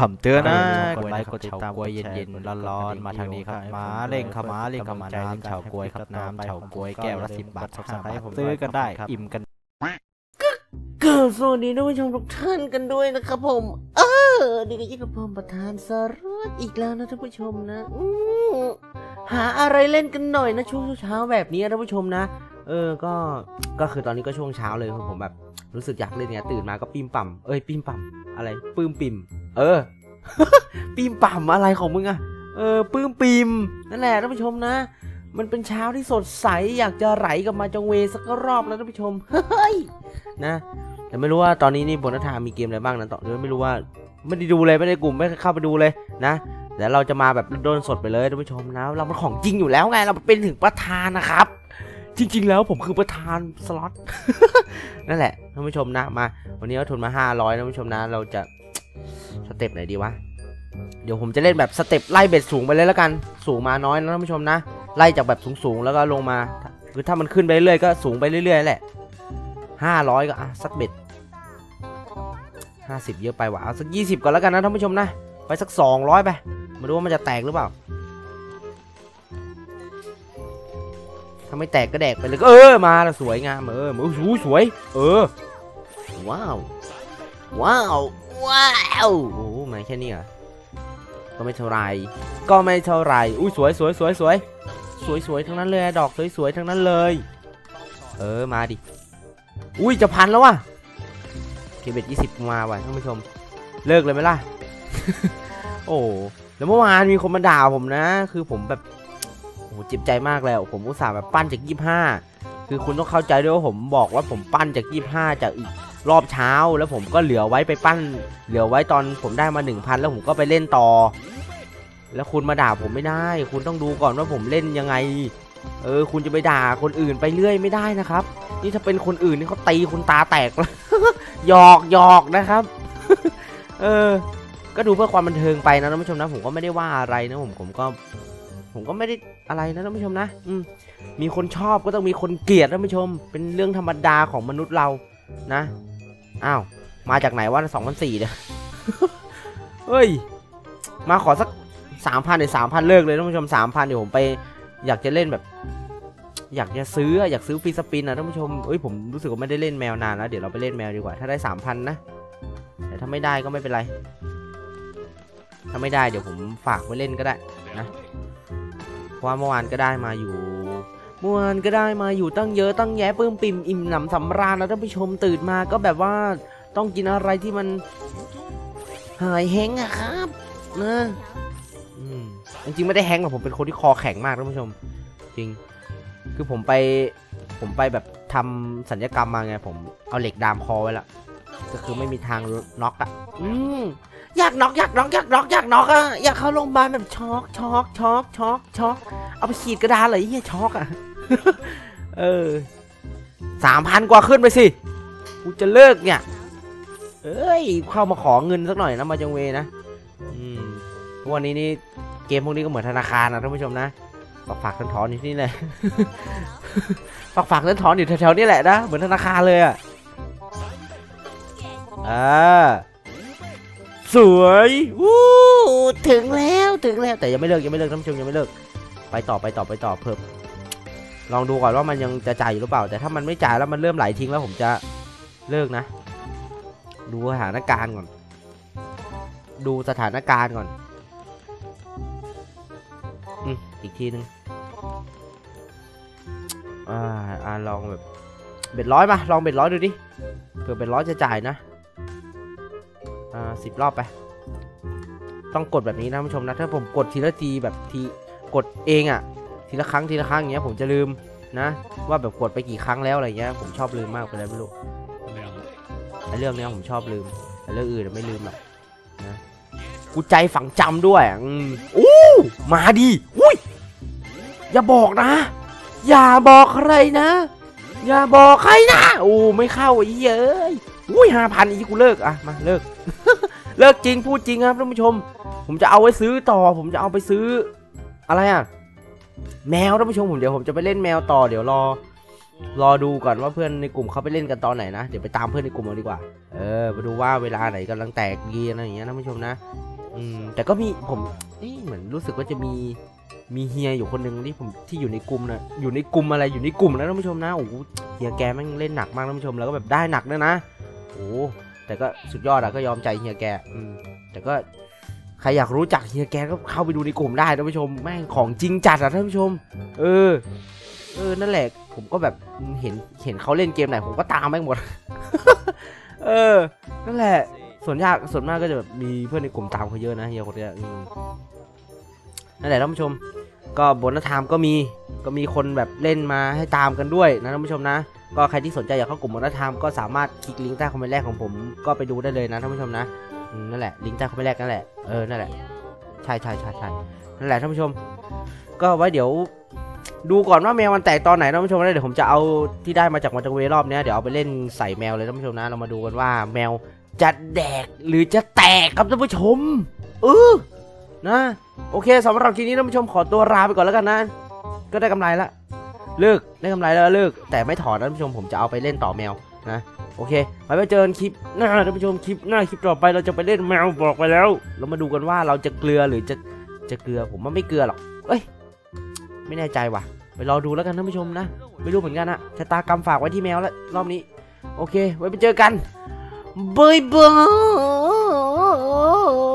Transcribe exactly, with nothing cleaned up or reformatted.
ำเตือนนะกดไลค์กดติดตามกล้วยเย็นๆร้อนๆมาทางนี้ครับมาเล่งขมาเล่งขมาน้ำเฉากล้วยครับน้ำเฉากล้วยแก้วละสิบบาทสับสไครต์ผมซื้อกันได้อิ่มกันเกิดสวัสดีท่านผู้ชมทุกท่านกันด้วยนะครับผมเออดีกับยี่กับผมประธานสรัตอีกแล้วนะท่านผู้ชมนะหาอะไรเล่นกันหน่อยนะช่วงเช้าแบบนี้ท่านผู้ชมนะเออก็ก็คือตอนนี้ก็ช่วงเช้าเลยคือผมแบบรู้สึกอยากเล่นเนี่ยตื่นมาก็ปีมปั่มเอ้ยปีมปั่มอะไรปื้มปิ่มเออ ปีมปั่มอะไรของมึงอะเออปื้มปิ่มนั่นแหละท่านผู้ชมนะมันเป็นเช้าที่สดใสอยากจะไหลกับมาจงเวสักรอบแล้วท่านผู้ชมเฮ้ยนะแต่ไม่รู้ว่าตอนนี้นี่บนนัทามีเกมอะไรบ้างนะต่อเดี๋ยวไม่รู้ว่าไม่ได้ดูเลยไม่ได้กลุ่มไม่เข้าไปดูเลยนะเดี๋ยวเราจะมาแบบโดนสดไปเลยท่านผู้ชมนะเราเป็นของจริงอยู่แล้วไงเราเป็นถึงประธานนะครับจริงๆแล้วผมคือประธานสล็อต นั่นแหละท่านผู้ชมนะมาวันนี้เราทุนมาห้าร้อยท่านผู้ชมนะเราจะสเต็ปไหนดีวะเดี๋ยวผมจะเล่นแบบสเต็ปไล่เบ็ดสูงไปเลยแล้วกันสูงมาน้อยนะท่านผู้ชมนะไล่จากแบบสูงๆแล้วก็ลงมาคือถ้ามันขึ้นไปเรื่อยๆก็สูงไปเรื่อยๆแหละห้าร้อยก็อ่ะสักเบ็ดห้าสิบเยอะไปว่ะเอาสักยี่สิบก่อนแล้วกันนะท่านผู้ชมนะไปสักสองร้อยไปมาดูว่ามันจะแตกหรือเปล่าถ้าไม่แตกก็แดกไปเลยเออมาแล้วสวยงามเออมือสวยสวยเออว้าวว้าวว้าวโอ้ไม่แค่นี้เหรอก็ไม่เท่าไรก็ไม่เท่าไรอุ้ยสวยสวยสวยสวยสวยสวยทั้งนั้นเลยดอกสวยสวยทั้งนั้นเลยเออมาดิอุ้ยจะพันแล้วว่ะเคเบ็ดยี่สิบมาว่ะท่านผู้ชมเลิกเลยไหมล่ะ โอ้แล้วเมื่อวานมีคนมาด่าผมนะคือผมแบบโอ้เจ็บใจมากแล้วผมอุตส่าห์แบบปั้นจากยี่สิบห้าคือคุณต้องเข้าใจด้วยว่าผมบอกว่าผมปั้นจากยี่สิบห้าจากอีกรอบเช้าแล้วผมก็เหลือไว้ไปปั้นเหลือไว้ตอนผมได้มา หนึ่งพัน แล้วผมก็ไปเล่นต่อแล้วคุณมาด่าผมไม่ได้คุณต้องดูก่อนว่าผมเล่นยังไงเออคุณจะไปด่าคนอื่นไปเรื่อยไม่ได้นะครับนี่ถ้าเป็นคนอื่นนี่เขาตีคุณตาแตกแล้วหยอกหยอกนะครับเออก็ดูเพื่อความบันเทิงไปนะท่านผู้ชมนะผมก็ไม่ได้ว่าอะไรนะผมผมก็ผมก็ไม่ได้อะไรนะท่านผู้ชมนะอืมมีคนชอบก็ต้องมีคนเกลียดท่านผู้ชมเป็นเรื่องธรรมดาของมนุษย์เรานะอ้าวมาจากไหนวะสองพันสี่เนี่ยเฮ้ยมาขอสักสามพันเดี๋ยวสามพันเลิกเลยท่านผู้ชมสามพันเดี๋ยวผมไปอยากจะเล่นแบบอยากจะซื้ออยากซื้อฟรีสปินนะท่านผู้ชมเอ้ยผมรู้สึกว่าไม่ได้เล่นแมวนานแล้วเดี๋ยวเราไปเล่นแมวดีกว่าถ้าได้สามพันนะแต่ถ้าไม่ได้ก็ไม่เป็นไรถ้าไม่ได้เดี๋ยวผมฝากไว้เล่นก็ได้นะเพราะว่าเมื่อวานก็ได้มาอยู่เมื่อวานก็ได้มาอยู่ตั้งเยอะตั้งแยะปื้มปิ่มอิ่มหนำสำราญแล้วท่านผู้ชมตื่นมาก็แบบว่าต้องกินอะไรที่มันหายแห้งอะครับนะอืมจริงๆไม่ได้แห้งหรอกผมเป็นคนที่คอแข็งมากท่านผู้ชมจริงคือผมไปผมไปแบบทำสัญญกรรมมาไงผมเอาเหล็กดามคอไว้ละก็คือไม่มีทางน็อกอะอืมอยากน็อกอยากน็อกอยากน็อกอยากน็อกอะอยากเข้าโรงพยาบาลแบบช็อกช็อกช็อกช็อกช็อกเอาไปฉีดกระดาษเลยเฮียช็อกอะ เออสามพันกว่าขึ้นไปสิกูจะเลิกเนี่ยเอ้ยเข้ามาขอเงินสักหน่อยนะมาจังเวนะอืมวันนี้นี่เกมพวกนี้ก็เหมือนธนาคารนะท่านผู้ชมนะฝากฝากเงินถอนอยู่ที่นี่เลย ฝากฝากเงินถอนอยู่แถวๆนี้แหละนะเหมือนธนาคารเลยอ่ะอ่าสวยวู้ถึงแล้วถึงแล้วแต่ยังไม่เลิกยังไม่เลิกท่านผู้ชมยังไม่เลิกไปต่อไปต่อไปต่อเพิ่มลองดูก่อนว่ามันยังจะจ่ายอยู่หรือเปล่าแต่ถ้ามันไม่จ่ายแล้วมันเริ่มไหลทิ้งแล้วผมจะเลิกนะดูสถานการณ์ก่อนดูสถานการณ์ก่อนอืมอีกทีนึงอ่าอ่าลองแบบเบ็ดร้อยมาลองเบ็ดร้อยดูดิเผื่อเบ็ดร้อยจะจ่ายนะอ่าสิบรอบไปต้องกดแบบนี้นะผู้ชมนะถ้าผมกดทีละทีแบบทีกดเองอ่ะทีละครั้งทีละครั้งอย่างเงี้ยผมจะลืมนะว่าแบบกดไปกี่ครั้งแล้วอะไรเงี้ยผมชอบลืมมากไปแล้วไม่รู้ไอ้เรื่องเนี้ยผมชอบลืมแต่เรื่องอื่นไม่ลืมหรอกนะกูใจฝังจำด้วยอืมอู้มาดิอุ้ยอย่าบอกนะอย่าบอกใครนะอย่าบอกใครนะโอ้ไม่เข้าไอ้เย้ยอุ้ยห้าพันอีกกูเลิกอ่ะมาเลิก เลิกจริงพูดจริงครับท่านผู้ชมผมจะเอาไว้ซื้อต่อผมจะเอาไปซื้ออะไรอ่ะแมวท่านผู้ชมผมเดี๋ยวผมจะไปเล่นแมวต่อเดี๋ยวรอรอดูก่อนว่าเพื่อนในกลุ่มเขาไปเล่นกันตอนไหนนะเดี๋ยวไปตามเพื่อนในกลุ่มเราดีกว่าเออมาดูว่าเวลาไหนกำลังแตกดีอะไรอย่างเงี้ยท่านผู้ชมนะอืมแต่ก็มีผมเหมือนรู้สึกว่าจะมีมีเฮียอยู่คนหนึ่งที่ผมที่อยู่ในกลุ่มนะอยู่ในกลุ่มอะไรอยู่ในกลุ่มนะท่านผู้ชมนะโอ้เฮียแกแม่งเล่นหนักมากท่านผู้ชมแล้วก็แบบได้หนักด้วยนะโอ้แต่ก็สุดยอดอะก็ยอมใจเฮียแกอืมแต่ก็ใครอยากรู้จักเฮียแกก็เข้าไปดูในกลุ่มได้ท่านผู้ชมแม่งของจริงจัดอะท่านผู้ชมเออเออนั่นแหละผมก็แบบเห็นเห็นเขาเล่นเกมไหนผมก็ตามไปหมด เออนั่นแหละส่วนยากส่วนมากก็จะแบบมีเพื่อนในกลุ่มตามเขาเยอะนะเฮียคนเนี้ยนั่นแหละท่านผู้ชมก็บนนัทามก็มีก็มีคนแบบเล่นมาให้ตามกันด้วยนะท่านผู้ชมนะก็ใครที่สนใจอยากเข้ากลุ่มบนนัทามก็สามารถคลิกลิงก์ใต้คอมเมนต์แรกของผมก็ไปดูได้เลยนะท่านผู้ชมนะนั่นแหละลิงก์ใต้คอมเมนต์แรกนั่นแหละเออนั่นแหละใช่ใช่ใช่ใช่นั่นแหละท่านผู้ชมก็ไว้เดี๋ยวดูก่อนว่าแมวมันแตกตอนไหนท่านผู้ชมนะเดี๋ยวผมจะเอาที่ได้มาจากมาจากเวรอบนี้เดี๋ยวเอาไปเล่นใส่แมวเลยท่านผู้ชมนะเรามาดูกันว่าแมวจะแดกหรือจะแตกครับท่านผู้ชมเออนะโอเคสำหรับทีนี้ท่านผู้ชมขอตัวลาไปก่อนแล้วกันนะก็ได้กำไรละเลิกได้กำไรแล้วเลิกแต่ไม่ถอนท่านผู้ชมผมจะเอาไปเล่นต่อแมวนะโอเคไว้ไปเจอกันคลิปหน้าท่านผู้ชมคลิปหน้าคลิปต่อไปเราจะไปเล่นแมวบอกไปแล้วเรามาดูกันว่าเราจะเกลือหรือจะจะเกลือผมว่าไม่เกลือหรอกเอ้ยไม่แน่ใจว่ะไปรอดูแล้วกันท่านผู้ชมนะไม่รู้เหมือนกันนะชะตากรรมฝากไว้ที่แมวแล้วรอบนี้โอเคไว้ไปเจอกันบายบาย